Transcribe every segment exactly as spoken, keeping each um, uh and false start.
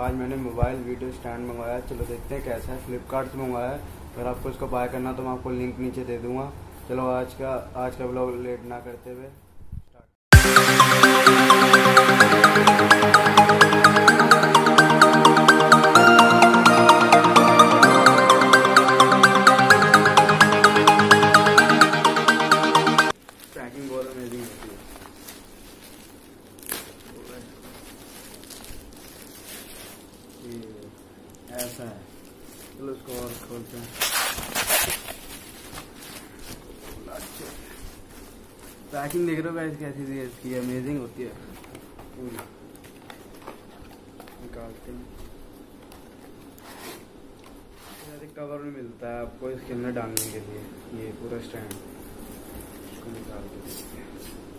आज मैंने mobile video stand मंगवाया। चलो देखते हैं कैसा है। फ्लिपकार्ट से मंगवाया है। अगर आपको इसको बाय करना तो मैं आपको लिंक नीचे दे दूँगा। चलो आज का आज का व्लॉग लेट ना करते हुए पैकिंग बहुत अमेजिंग होती है। ऐसा है। चलो इसको और खोलते हैं। पैकिंग देख रहे हो गाइस कैसी थी इसकी, अमेजिंग होती है। निकालते हैं। कवर में मिलता है आपको इसके अंदर डालने के लिए, ये पूरा स्टैंड। इसको निकाल के देखते हैं।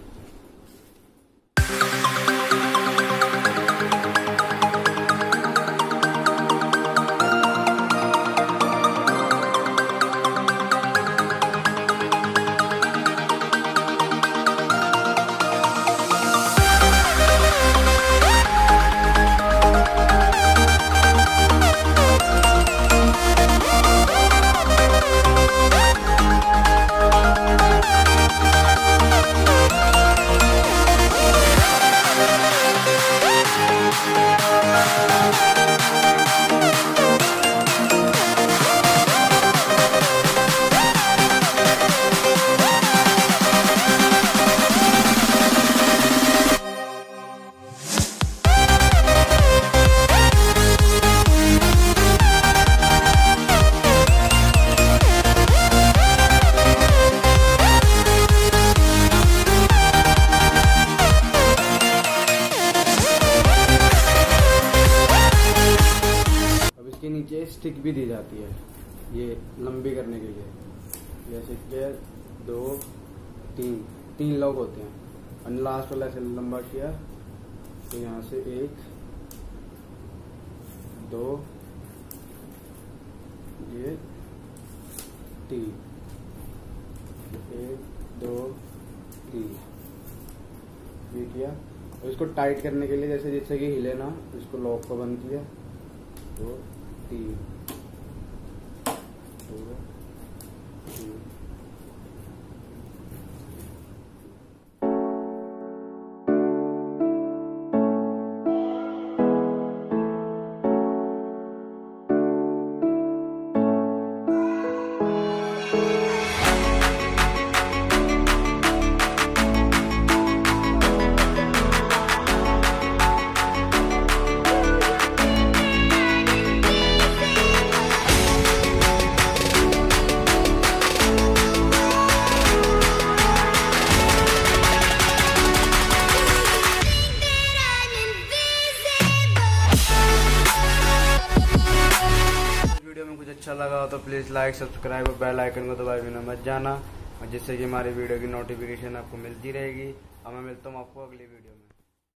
इसके नीचे स्टिक भी दी जाती है ये लंबी करने के लिए। जैसे कि दो तीन तीन लोग होते हैं और लास्ट वाला ऐसे लंबा किया तो यहाँ से एक दो ये तीन, एक दो तीन ये किया। और इसको टाइट करने के लिए जैसे जिससे कि हिले ना, इसको लॉक को बंद किया। दो तीन दो तीन कुछ अच्छा लगा हो तो प्लीज़ लाइक सब्सक्राइब और बेल आइकन को दबाए बिना मत जाना, और जिससे कि हमारी वीडियो की नोटिफिकेशन आपको मिलती रहेगी। और मैं मिलता हूँ आपको अगली वीडियो में।